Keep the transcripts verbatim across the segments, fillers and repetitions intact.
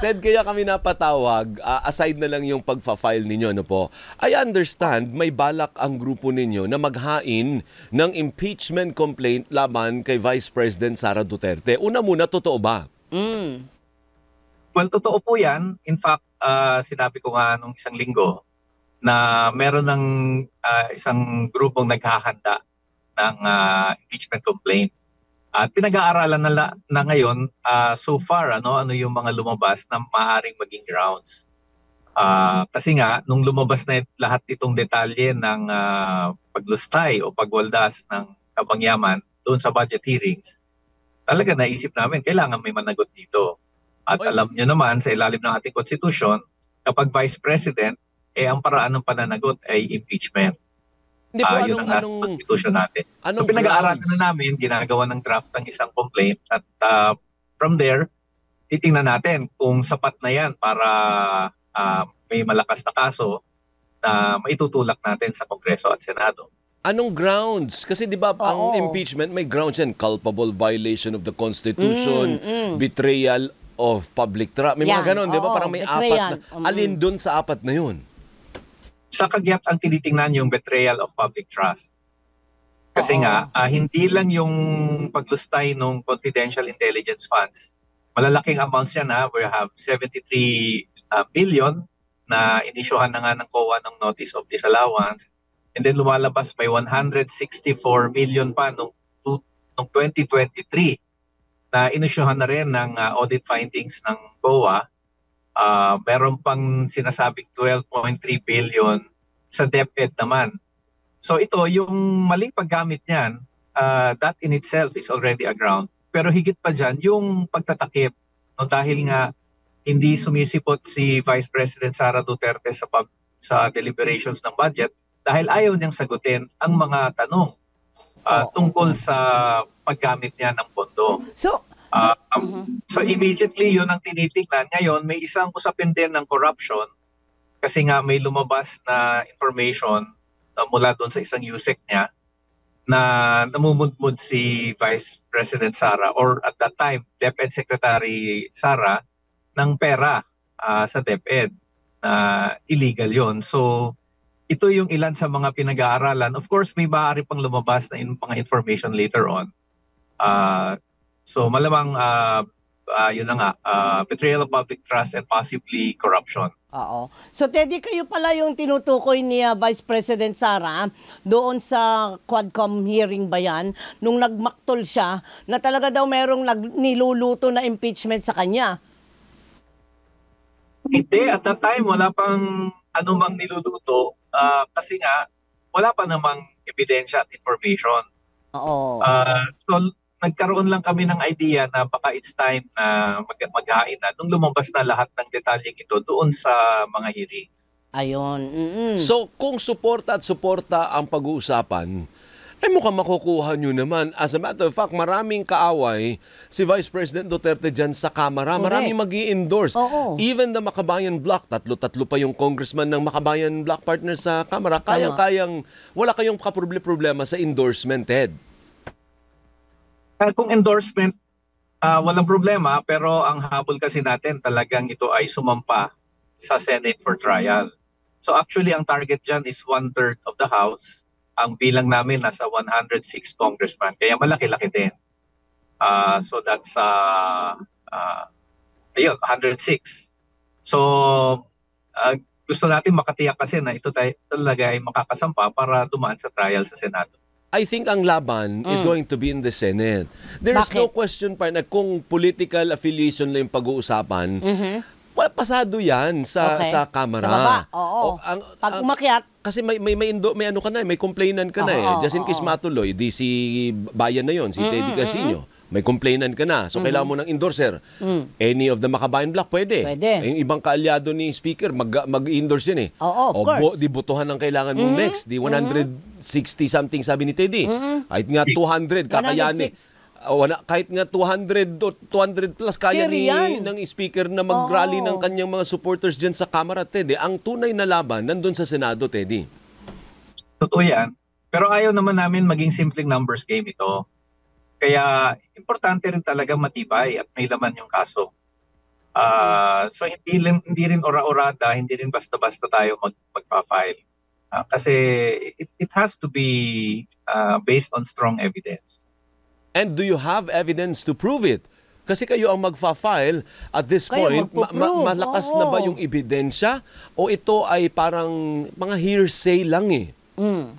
Ted, kaya kami napatawag, uh, aside na lang yung pagfa-file ninyo, no po, I understand may balak ang grupo ninyo na maghain ng impeachment complaint laban kay Vice President Sara Duterte. Una muna, totoo ba? Mm. Well, totoo po yan. In fact, uh, sinabi ko nga nung isang linggo na meron ng uh, isang grupong naghahanda ng uh, impeachment complaint. At pinag-aaralan na, na ngayon uh, so far ano ano yung mga lumabas na maaaring maging grounds. Uh, kasi nga nung lumabas na lahat itong detalye ng uh, paglustay o pagwaldas ng Kabangyaman doon sa budget hearings, talaga naisip namin kailangan may managot dito. At Oy. Alam nyo naman sa ilalim ng ating konstitusyon, kapag Vice President, eh ang paraan ng pananagot ay impeachment. Hindi po, Uh, anong, yun ang nasa anong, constitution natin. anong So pinag-aaralan grounds? na namin, ginagawa ng draft ng isang complaint at uh, from there, titingnan natin kung sapat na yan para uh, may malakas na kaso na maitutulak natin sa Kongreso at Senado. Anong grounds? Kasi di ba ang Oo. impeachment may grounds yan, culpable violation of the Constitution, Mm, mm. betrayal of public trust. May mga Yan, ganon, di ba? oo, Parang may betrayal. apat na. Mm. Alin dun sa apat na yun? Sa kagyat ang tinitingnan yung betrayal of public trust. Kasi Oo. nga, uh, hindi lang yung paglustay ng confidential intelligence funds. Malalaking amounts yan ha. We have seventy-three uh, billion na inisyuhan na nga ng C O A ng Notice of Disallowance. And then lumalabas may one hundred sixty-four million pa nung, nung twenty twenty-three na inisyuhan na rin ng uh, audit findings ng C O A. Uh, meron pang sinasabing twelve point three billion sa DepEd naman. So ito, yung maling paggamit niyan, uh, that in itself is already a ground. Pero higit pa dyan, yung pagtatakip. No, dahil nga hindi sumisipot si Vice President Sara Duterte sa, pub, sa deliberations ng budget dahil ayaw niyang sagutin ang mga tanong uh, tungkol sa paggamit niya ng pondo. So, Uh, um, so immediately yun ang tinitingnan. Ngayon may isang usapin din ng corruption kasi nga may lumabas na information uh, mula doon sa isang U S E C niya na namumudmud si Vice President Sara or at that time DepEd Secretary Sara ng pera uh, sa DepEd na illegal yon. So ito yung ilan sa mga pinag-aaralan. Of course may maaari pang lumabas na in, mga information later on. Uh, So malamang uh, uh, yun na nga, uh, betrayal of public trust and possibly corruption. Oo. So Teddy, kayo pala yung tinutukoy ni uh, Vice President Sara doon sa Quadcom hearing ba yan, nung nagmaktol siya na talaga daw merong nag- niluluto na impeachment sa kanya? Hindi, at that time wala pang anumang niluluto uh, kasi nga wala pa namang ebidensya at information. Oo. Uh, so nagkaroon lang kami ng idea na baka it's time na mag- maghain na nung lumabas na lahat ng detalyeng ito doon sa mga hearings. Ayun. Mm-mm. So, kung suporta at suporta ang pag-uusapan, ay mukhang makukuha nyo naman. As a matter of fact, maraming kaaway si Vice President Duterte dyan sa Kamara. Correct. Maraming mag-i-endorse. Oo. Even the Makabayan Bloc, tatlo-tatlo pa yung congressman ng Makabayan Bloc partner sa Kamara. Kayang-kayang, wala kayong kaproble-problema sa endorsement, Ted. Uh, kung endorsement, uh, walang problema, pero ang habol kasi natin talagang ito ay sumampa sa Senate for trial. So actually, ang target dyan is one-third of the House. Ang bilang namin nasa one hundred six congressman, kaya malaki-laki din. Uh, so that's, uh, uh, ayun, one hundred six. So uh, gusto natin makatiyak kasi na ito tayo, talaga ay makakasampa para dumaan sa trial sa Senado. I think ang laban mm. is going to be in the Senate. There's Bakit? no question pa na kung political affiliation lang yung pag-uusapan, Mhm. well, pasado yan sa Okay. sa Kamara. Sa baba, oo. O, ang, Pag ang- umakyat, kasi may may may, indo, may ano ka na, may complainant ka na eh. Oo, Just in case oo. matuloy, di si Bayan na yon, si Teddy Casino. May complainant ka na. So, kailangan mo ng endorser. Any of the Makabayan Bloc, pwede. Pwede. Yung ibang kaalyado ni Speaker, mag, mag-endorse yun eh. Oo, of o, course. bo- di botohan ang kailangan mong next. Di one hundred sixty something sabi ni Teddy. Kahit nga two hundred, kakayanin. one hundred six. Uh, wala, kahit nga two hundred o two hundred plus kaya ni Carry yan. ng speaker na mag-rally Oo. ng kanyang mga supporters dyan sa Kamara, Teddy. Ang tunay na laban nandun sa Senado, Teddy. Totoo yan. Pero ayaw naman namin maging simpleng numbers game ito. Kaya importante rin talaga matibay at may laman yung kaso. Ah, so hindi rin, hindi rin ora-orada, hindi rin basta-basta tayo mag magfa-file. Ah, kasi it, it has to be ah, based on strong evidence. And do you have evidence to prove it? Kasi kayo ang magfa-file at this Kayo point, ma- ma- magpo-prove, malakas oo. na ba yung ebidensya o ito ay parang mga hearsay lang eh? Mm.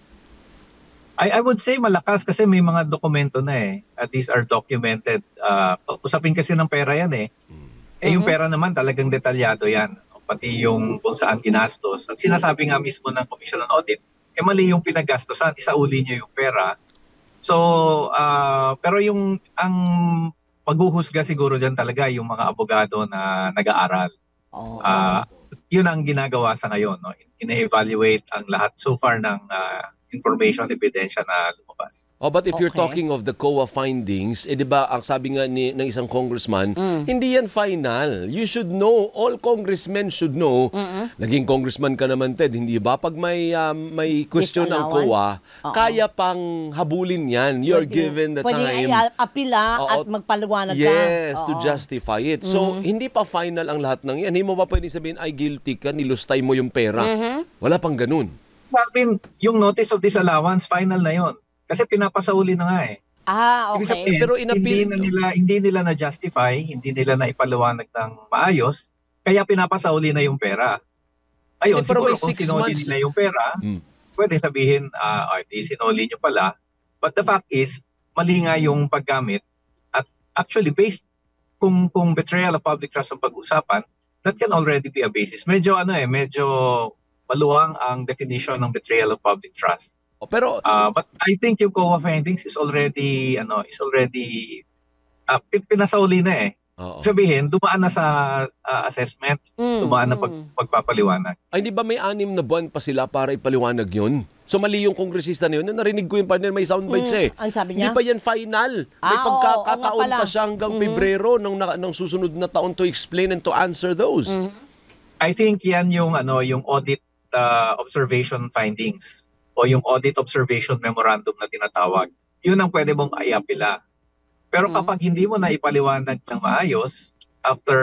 I, I would say malakas kasi may mga dokumento na eh. At these are documented. Ah, usapin kasi ng pera yan eh. Eh yung pera naman talagang detalyado yan. Pati yung kung saan ginastos. At sinasabi nga mismo ng Commission on Audit, eh mali yung pinaggastosan, isauli niyo yung pera. So, ah, pero yung ang paghuhusga siguro dyan talaga yung mga abogado na nag-aaral. Oo. Ah, yun ang ginagawa sa ngayon. No? Ine-evaluate ang lahat so far ng ah, information, ebidensya na lumabas. Oh, but if you're Okay. talking of the C O A findings, eh di ba ang sabi nga ni ng isang congressman, hindi yan final. You should know, all congressmen should know. Naging congressman ka naman, Ted, hindi ba? Pag may um, may question ng C O A, Disallowance? Oo. kaya pang habulin yan. You're Pwede- given the pwede time. ay apila Oo. at magpaliwanag ka. Yes, to Oo. justify it. So, hindi pa final ang lahat ng yan. Hindi mo ba pwedeng sabihin, ay guilty ka, nilustay mo yung pera. Wala pang ganun. Marvin, yung notice of disallowance, final na yon. Kasi pinapasauli na nga eh. Ah, Ibig okay. sabihin, Pero inappeal- hindi na nila hindi nila na justify, hindi nila na ipaliwanag ng maayos, kaya pinapasauli na yung pera. Ayun, Eh, pero siguro may kung six sinuli months- nila yung pera, Hmm. pwede sabihin, ah, ah, di sinuli nyo pala. But the fact is, mali nga yung paggamit. At actually, based kung kung betrayal of public trust ang pag-usapan, that can already be a basis. Medyo ano eh, medyo maluwang ang definition ng betrayal of public trust. Oh, pero, Uh, but I think yung C O A findings is already ano is already uh, pin- pinasauli na eh. oo. Sabihin, dumaan na sa uh, assessment, Mm, dumaan na mm. pag, pagpapaliwanag. Ay, di ba may anim na buwan pa sila para ipaliwanag yun? So, mali yung kongresista na yun. Narinig ko yung partner, may soundbites eh. Ang sabi Hindi niya? pa yan final. May Ah, oo, pagkakataon oo nga pala. pa siya hanggang Pebrero ng, na- ng susunod na taon to explain and to answer those. I think yan yung ano yung audit uh, observation findings o yung audit observation memorandum na tinatawag. Yun ang pwede mong iapila. Pero kapag hindi mo na ipaliwanag ng maayos after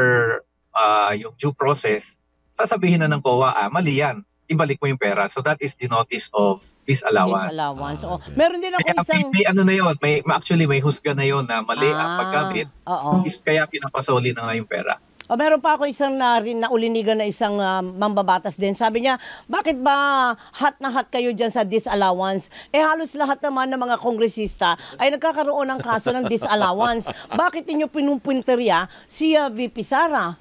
uh, yung due process, sasabihin na ng C O A, ah, mali yan. Ibalik mo yung pera. So that is the notice of disallowance. Disallowance. Ah, Oh. okay. Meron din ako Kaya may, isang... may ano na yun, may, actually may husga na yun na mali ang Ah, paggamit. oo. Is, kaya pinapasoli na nga yung pera. O meron pa ako isang na, naulinigan na isang ah, mambabatas din. Sabi niya, bakit ba hot na hot kayo dyan sa disallowance? Eh halos lahat naman ng mga kongresista ay nagkakaroon ng kaso ng disallowance. Bakit ninyo pinupinterya si ah, V P Sara?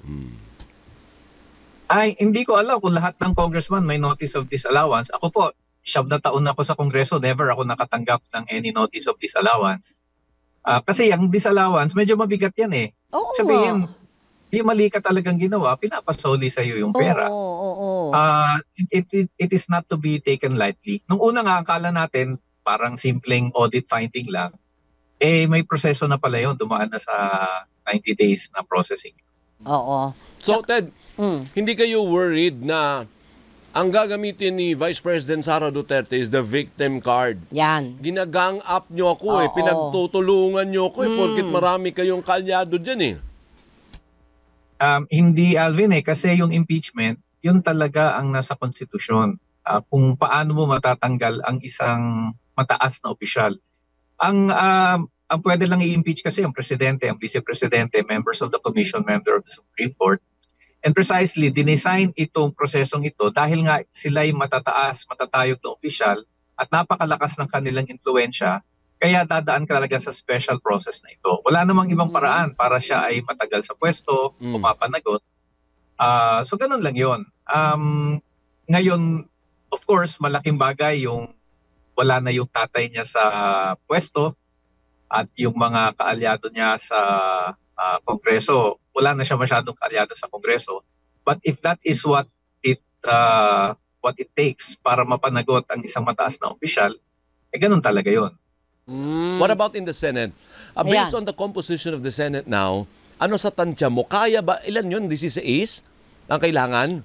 Ay, hindi ko alam kung lahat ng congressman may notice of disallowance. Ako po, siyam na taon na ako sa Kongreso, never ako nakatanggap ng any notice of disallowance. Ah, kasi yung disallowance, medyo mabigat yan eh. Oo Sabihin, nga. yung mali ka talagang ginawa, pinapasoli sa iyo yung pera. Oo, oo, oo. Ah, it, it, it is not to be taken lightly. Nung una nga, akala natin parang simpleng audit finding lang. Eh, may proseso na pala yun. Dumaan na sa ninety days na processing. Oo. So, Ted, Mm. hindi kayo worried na ang gagamitin ni Vice President Sara Duterte is the victim card. Yan. Ginagang up nyo ako eh. Oo. Pinagtutulungan nyo ako eh. Porkit marami kayong kalyado dyan eh. Um, hindi, Alvin, eh, kasi yung impeachment, yun talaga ang nasa konstitusyon. Ah, kung paano mo matatanggal ang isang mataas na opisyal. Ang, um, ang pwede lang i-impeach kasi ang presidente, ang vice-presidente, members of the commission, member of the Supreme Court. And precisely, dinesign itong prosesong ito dahil nga sila'y matataas, matatayog na opisyal at napakalakas ng kanilang impluensya, kaya dadaan ka talaga sa special process na ito. Wala namang ibang paraan para siya ay matagal sa pwesto, Mm. pumapanagot. Ah, so ganun lang yon. Um, ngayon, of course, malaking bagay yung wala na yung tatay niya sa pwesto at yung mga kaalyado niya sa ah, Kongreso, wala na siya masyadong kaalyado sa Kongreso. But if that is what it uh, what it takes para mapanagot ang isang mataas na opisyal, eh ganun talaga yon. What about in the Senate? Uh, based Ayan. on the composition of the Senate now, ano sa tansya mo? Kaya ba, ilan yun? This is ace? Ang kailangan?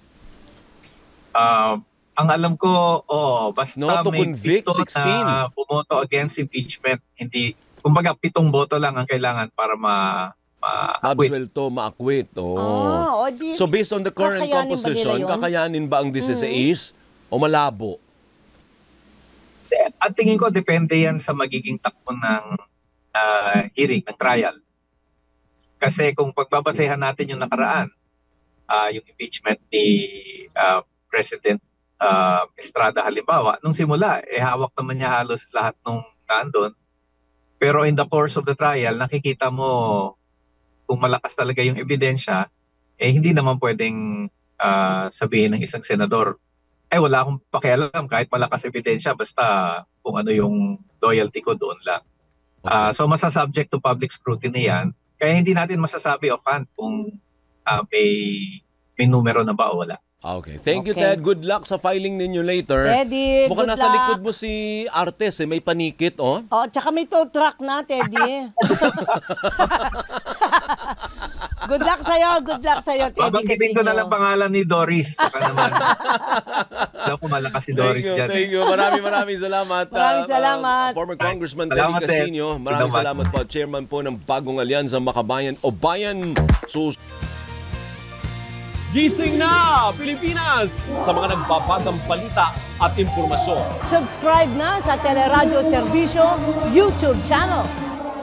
Uh, ang alam ko, oh, basta No, to may convict, pito sixteen. na bumoto against impeachment, hindi, kumbaga pitong boto lang ang kailangan para ma, ma-acquit. Absuelto, ma-acquit. Oh. Ah, o di, So based on the current kakayanin ba nila composition, yun? kakayanin ba ang sixteen o malabo? At tingin ko, depende yan sa magiging takbo ng ah, hearing, ng trial. Kasi kung pagbabasehan natin yung nakaraan, ah, yung impeachment ni ah, President ah, Estrada halimbawa, nung simula, eh hawak naman niya halos lahat nung nandun. Pero in the course of the trial, nakikita mo kung malakas talaga yung ebidensya, eh hindi naman pwedeng ah, sabihin ng isang senador, eh wala akong pakialam kahit malakas ebidensya, basta kung ano yung loyalty ko doon lang. Ah, so masasubject to public scrutiny yan. Kaya hindi natin masasabi offhand kung ah, may, may numero na ba o wala. Okay. Thank you, Okay. Ted. Good luck sa filing ninyo later. Teddy, Mukhang good nasa luck. likod mo si Artes, eh. May panikit, oh. Oh, tsaka may tow truck na, Teddy. Good luck sa'yo, good luck sa'yo, Teddy. Babanggitin ko na Casino. lang pangalan ni Doris. Baka naman. Alam ko malakas si Doris Thank you, dyan. thank you. Maraming maraming salamat. Maraming ah, salamat. ah, former Congressman Salamat, Teddy Ted. Casino. Maraming Salamat. salamat po. Chairman po ng Bagong Alyansa Makabayan o Bayan Sus. Gising na, Pilipinas! Sa mga nagbabatang balita at impormasyon. Subscribe na sa Teleradyo Serbisyo YouTube channel.